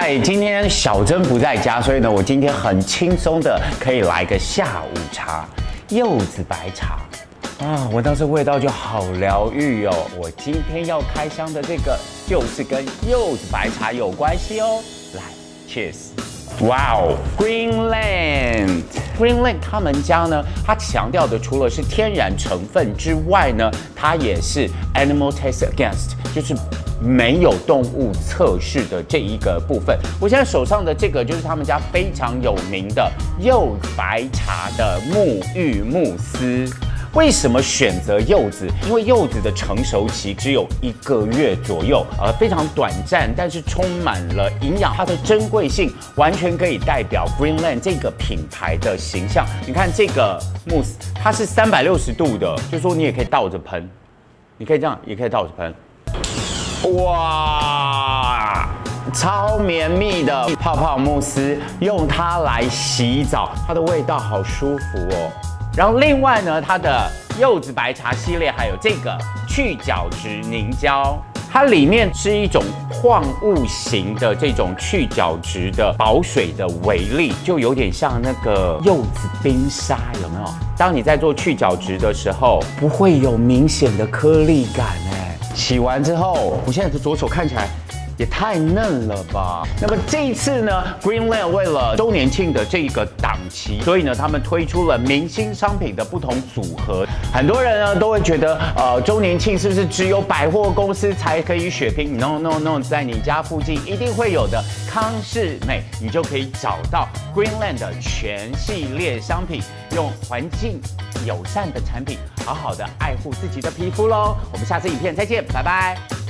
嗨，今天小珍不在家，所以呢，我今天很轻松的可以来个下午茶，柚子白茶啊，闻到这味道就好疗愈哦。我今天要开箱的这个就是跟柚子白茶有关系哦。来 ，Cheers！ 哇哦 ，Greenland 他们家呢，它强调的除了是天然成分之外呢，它也是 Animal Test Against， 就是没有动物测试的这一个部分。我现在手上的这个就是他们家非常有名的柚子白茶的沐浴慕斯。为什么选择柚子？因为柚子的成熟期只有1个月左右，非常短暂，但是充满了营养。它的珍贵性完全可以代表 Greenland 这个品牌的形象。你看这个慕斯，它是360度的，就是说你也可以倒着喷，你可以这样，也可以倒着喷。哇，超绵密的泡泡慕斯，用它来洗澡，它的味道好舒服哦。然后另外呢，它的柚子白茶系列还有这个去角质凝胶，它里面是一种矿物型的这种去角质的保水的微粒，就有点像那个柚子冰沙，有没有？当你在做去角质的时候，不会有明显的颗粒感哎。洗完之后，我现在的左手看起来也太嫩了吧！那么这一次呢 ，Greenland 为了周年庆的这个档期，所以呢，他们推出了明星商品的不同组合。很多人呢都会觉得，周年庆是不是只有百货公司才可以血拼 ？No， 在你家附近一定会有的康是美，你就可以找到 Greenland 的全系列商品，用环境友善的产品，好好的爱护自己的皮肤喽。我们下次影片再见，拜拜。